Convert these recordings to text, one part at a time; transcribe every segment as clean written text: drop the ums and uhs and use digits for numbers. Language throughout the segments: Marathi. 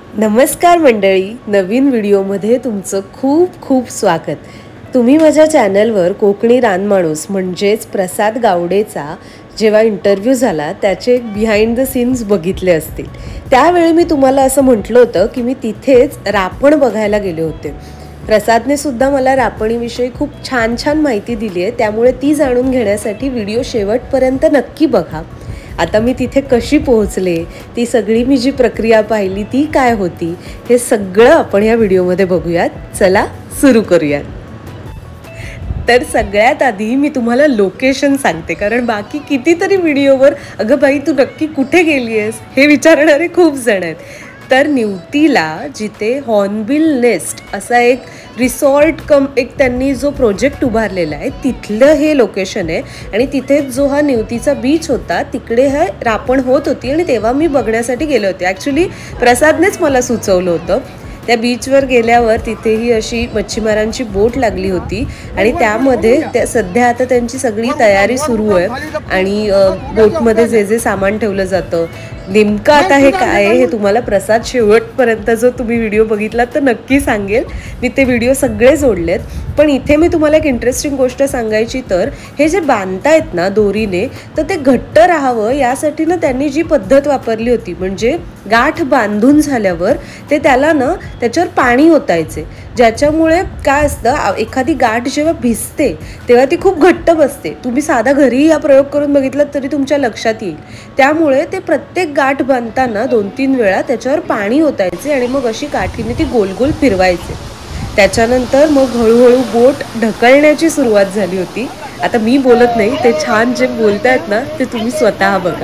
नमस्कार मंडळी, नवीन व्हिडिओमध्ये तुमचं खूप खूप स्वागत. तुम्ही माझ्या चॅनलवर कोकणी रानमाणूस म्हणजेच प्रसाद गावडेचा जेव्हा इंटरव्ह्यू झाला त्याचे बिहाइंड द सीन्स बघितले असतील. त्यावेळी मी तुम्हाला असं म्हटलं होतं की मी तिथेच रापण बघायला गेले होते. प्रसादने सुद्धा मला रापणीविषयी खूप छान छान माहिती दिली आहे, त्यामुळे ती जाणून घेण्यासाठी व्हिडिओ शेवटपर्यंत नक्की बघा. आता मी तिथे कशी पोहोचले, ती सगळी मी जी प्रक्रिया पाहिली ती काय होती, हे सगळं आपण या व्हिडिओमध्ये बघूयात. चला सुरू करूयात. तर सगळ्यात आधी मी तुम्हाला लोकेशन सांगते, कारण बाकी कितीतरी व्हिडिओवर अगं बाई तू नक्की कुठे गेली आहेस हे विचारणारे खूप जण आहेत. तर निवतीला जिथे हॉर्नबिल नेस्ट असा एक रिसॉर्ट एक त्यांनी जो प्रोजेक्ट उभारलेला आहे तिथलं हे लोकेशन आहे. आणि तिथे जो हा निवतीचा बीच होता तिकडे हे रापण होत होती आणि तेव्हा मी बघण्यासाठी गेले होते. ॲक्च्युली प्रसादनेच मला सुचवलं होतं. त्या बीचवर गेल्यावर तिथेही अशी मच्छीमारांची बोट लागली होती आणि त्यामध्ये सध्या आता त्यांची सगळी तयारी सुरू आहे. आणि बोटमध्ये जे जे सामान ठेवलं जातं नेमकं आता हे काय आहे हे तुम्हाला प्रसाद शेवटपर्यंत जो तुम्ही व्हिडिओ बघितलात तर नक्की सांगेल. मी ते व्हिडिओ सगळे जोडलेत. पण इथे मी तुम्हाला एक इंटरेस्टिंग गोष्ट सांगायची, तर हे जे बांधतायत ना दोरीने, तर ते घट्ट राहावं यासाठी ना त्यांनी जी पद्धत वापरली होती, म्हणजे गाठ बांधून झाल्यावर ते त्याला ना त्याच्यावर पाणी ओतायचे, ज्याच्यामुळे काय असतं एखादी गाठ जेव्हा भिजते तेव्हा ती खूप घट्ट बसते. तुम्ही साधा घरीही हा प्रयोग करून बघितलात तरी तुमच्या लक्षात येईल. त्यामुळे ते प्रत्येक गाठ बांधताना 2-3 वेळा त्याच्यावर पाणी ओतायचे आणि मग अशी काठीने ती गोल गोल फिरवायचे. त्याच्यानंतर मग हळूहळू बोट ढकलण्याची सुरुवात झाली होती. आता मी बोलत नाही, ते छान जे बोलतायत ना ते तुम्ही स्वतः बघा.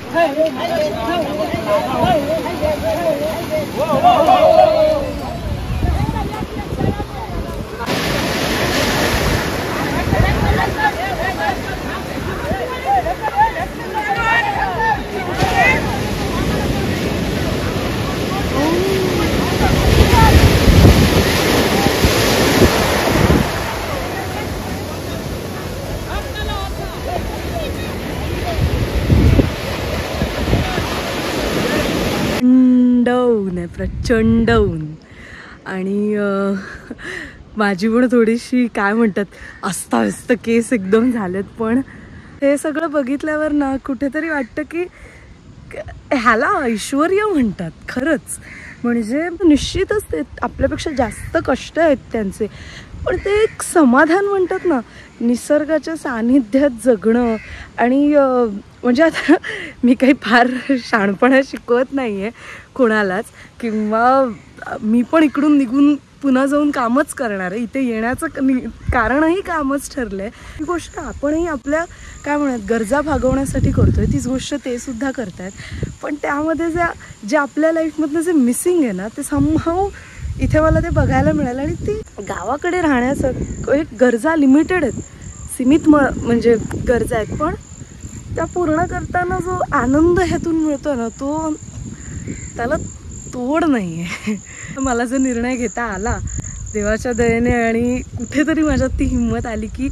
प्रचंड ऊन आणि माझी पण थोडीशी काय म्हणतात अस्ताव्यस्त केस एकदम झालेत. पण हे सगळं बघितल्यावर ना कुठेतरी वाटतं की ह्याला ऐश्वर्य म्हणतात खरंच. म्हणजे निश्चितच ते आपल्यापेक्षा जास्त कष्ट आहेत त्यांचे, पण ते एक समाधान म्हणतात ना, निसर्गाच्या सानिध्यात जगणं. आणि म्हणजे आता मी काही फार शहाणपणा शिकवत नाही आहे कोणालाच, किंवा मी पण इकडून निघून पुन्हा जाऊन कामच करणार आहे. इथे येण्याचं कारणही कामच ठरलं आहे. ही गोष्ट आपणही आपल्या काय म्हणत गरजा भागवण्यासाठी करतो आहे, तीच गोष्ट ते सुद्धा करत आहेत. पण त्यामध्ये जे आपल्या लाईफमधलं जे मिसिंग आहे ना, ते समहाऊ इथे मला ते बघायला मिळालं. आणि ती गावाकडे राहण्याचं एक गरजा लिमिटेड आहेत, सीमित म्हणजे गरजा आहेत, पण त्या पूर्ण करताना जो आनंद ह्यातून मिळतो ना तो त्याला तोड नाही आहे. मला जो निर्णय घेता आला देवाच्या दयेने, आणि कुठेतरी माझ्यात ती हिंमत आली की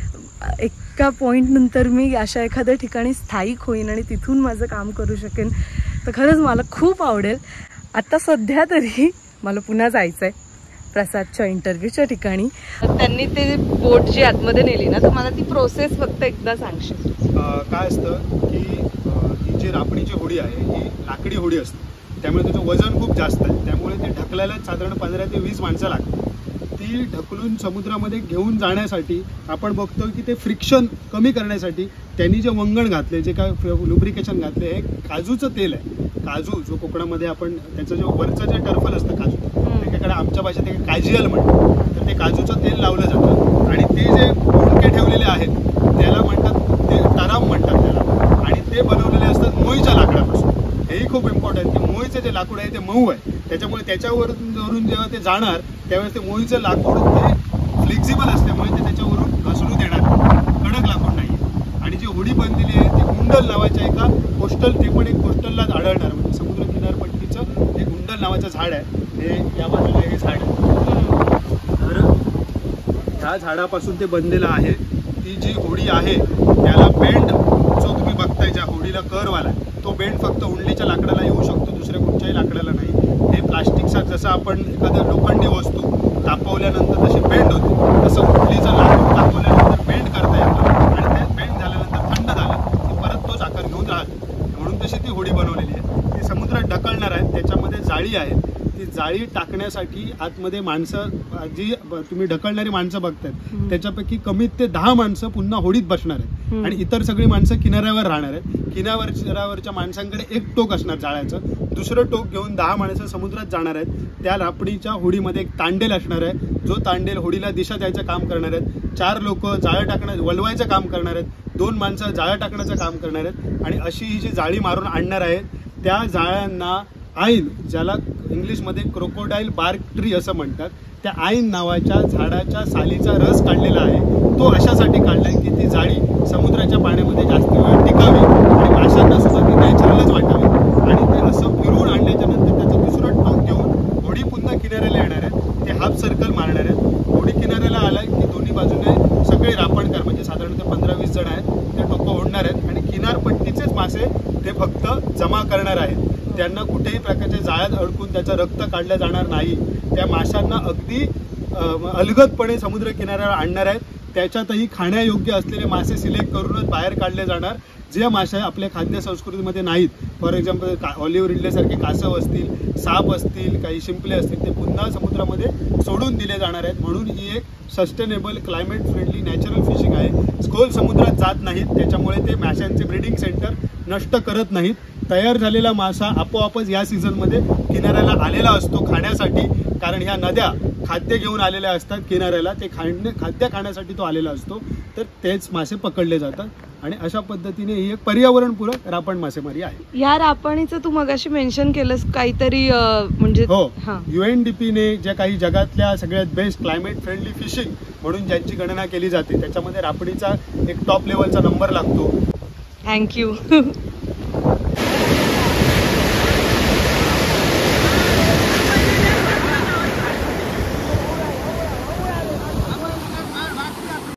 एका पॉईंट नंतर मी अशा एखाद्या ठिकाणी स्थायिक होईन आणि तिथून माझं काम करू शकेन, तर खरंच मला खूप आवडेल. आता सध्या तरी मला पुन्हा जायचं आहे प्रसादच्या इंटरव्ह्यूच्या ठिकाणी. त्यांनी ते बोट जी आतमध्ये नेली ना, तर मला ती प्रोसेस फक्त एकदा सांगशील? काय असतं की ही जी रापणीची होडी आहे ही लाकडी होडी असते, त्यामुळे त्याचं वजन खूप जास्त आहे. त्यामुळे ते ढकलायला साधारण 15 ते 20 माणसं लागतात. ती ढकलून समुद्रामध्ये घेऊन जाण्यासाठी आपण बघतो की ते फ्रिक्शन कमी करण्यासाठी त्यांनी जे वंगण घातले, जे काय लुब्रिकेशन घातले, हे काजूचं तेल आहे. काजू जो कोकणामध्ये आपण त्याचं जे वरचं जे टर्फल असतं काजू, त्याच्याकडे आमच्या भाषेत ते काजियल म्हणतात, तर ते काजूचं तेल लावलं जातं. आणि ते जे मुंडके ठेवलेले आहेत त्याला म्हणतात, ते तराम म्हणतात त्याला. आणि ते बनवलेले असतात मोईच्या लाकडापासून. हेही खूप इम्पॉर्टंट की मोईचं जे लाकूड आहे ते मऊ आहे, त्याच्यामुळे त्याच्यावरून जेव्हा ते जाणार त्यावेळेस ते मोईचं लाकूड ते फ्लेक्झिबल असल्यामुळे ते त्याच्यावरून घसरून येणार, कडक लाकूड नाही. आणि जी होडी बनलेली आहे ती गुंडल नावाच्या एका कोस्टल, ते पण एक कोस्टललाच आढळणार, म्हणजे समुद्र किनारपट्टीचं एक गुंडल नावाचं झाड आहे. हे या बाजूला हे झाड आहे, तर ह्या झाडापासून ते बनलेलं आहे. ती जी होडी आहे त्याला बेंड जो तुम्ही बघताय, ज्या होडीला कर्व आला, तो बेंड फक्त उंडलीच्या लाकडाला येऊ शकतो, दुसऱ्या कुठच्याही लाकडाला नाही. हे प्लास्टिक जसं आपण एखादं लोखंडी वस्तू तापवल्यानंतर जशी बेंड होते, तसं कुठलीचं लाकूड तापवल्यानंतर बेंड करता येतं आणि ते बेंड झाल्यानंतर थंड झालं की परत तोच आकार घेऊन राहतो. म्हणून तशी ती होडी बनवलेली आहे. ती समुद्रात ढकलणार आहे. त्याच्यामध्ये जाळी आहे. ती जाळी टाकण्यासाठी आतमध्ये माणसं, जी तुम्ही ढकलणारी माणसं बघतायत त्याच्यापैकी कमीत ते 10 माणसं पुन्हा होडीत बसणार आहेत आणि इतर सगळी माणसं किनाऱ्यावर राहणार आहेत. किनाऱ्यावरच्या माणसांकडे एक टोक असणार जाळ्याचं, दुसरं टोक घेऊन 10 माणसं समुद्रात जाणार आहेत. त्या रापणीच्या होडीमध्ये एक तांडेल असणार आहे, जो तांडेल होडीला दिशा द्यायचं काम करणार आहेत. 4 लोक जाळं वळवायचं काम करणार आहेत, 2 माणसं जाळं टाकण्याचं काम करणार आहेत आणि अशी ही जी जाळी मारून आणणार आहेत त्या जाळ्यांना आईन, ज्याला इंग्लिशमध्ये क्रोकोडाईल बार्क ट्री असं म्हणतात, त्या आईन नावाच्या झाडाच्या सालीचा रस काढलेला आहे. तो अशासाठी काढलाय की ती जाळी समुद्राच्या पाण्यामध्ये जास्त वेळ टिकावी आणि माशांना सुद्धा ती नॅचरलच वाटावी. आणि ते असं फिरवून आणल्याच्या नंतर त्याचं दुसरं टोक घेऊन होडी पुन्हा किनाऱ्याला येणार आहे. ते हाफ सर्कल मारणार आहेत. होडी किनाऱ्याला आलाय की दोन्ही बाजूने सगळे रापणकर, म्हणजे साधारणतः 15-20 जण आहेत, ते टोकं ओढणार आहेत आणि किनारपट्टीचेच मासे ते फक्त जमा करणार आहेत. त्यांना कुठेही प्रकारच्या जाळ्यात अडकून त्याचं रक्त काढलं जाणार नाही. त्या माशांना अगदी अलगदपणे समुद्र किनाऱ्यावर आणणार आहेत. त्याच्यातही खाण्यायोग्य असलेले मासे सिलेक्ट करूनच बाहेर काढले जाणार, जे मासे आपल्या खाद्य संस्कृतीमध्ये नाहीत. फॉर एक्झाम्पल ऑलिव्ह रिडलेसारखे कासव असतील, साप असतील, काही शिंपले असतील, ते पुन्हा समुद्रामध्ये सोडून दिले जाणार आहेत. म्हणून ही एक sustainable, climate friendly, natural fishing आहे. खोल समुद्रात जात नाहीत, त्याच्यामुळे ते माशांचे ब्रीडिंग सेंटर नष्ट करत नाहीत. तयार झालेला मासा आपोआपच या सीझनमध्ये किनाऱ्याला आलेला असतो खाण्यासाठी, कारण ह्या नद्या खाद्य घेऊन आलेल्या असतात किनाऱ्याला, ते खाद्य खाण्यासाठी तो आलेला असतो. तर तेच मासे पकडले जातात आणि अशा पद्धतीने ही एक पर्यावरणपूरक रापण मासेमारी आहे. या रापणीचं तू मगाशी मेन्शन केलंस काहीतरी, म्हणजे हो, UNDPने ज्या काही जगातल्या सगळ्यात बेस्ट क्लायमेट फ्रेंडली फिशिंग म्हणून ज्यांची गणना केली जाते त्याच्यामध्ये रापणीचा एक टॉप लेवलचा नंबर लागतो. थँक्यू.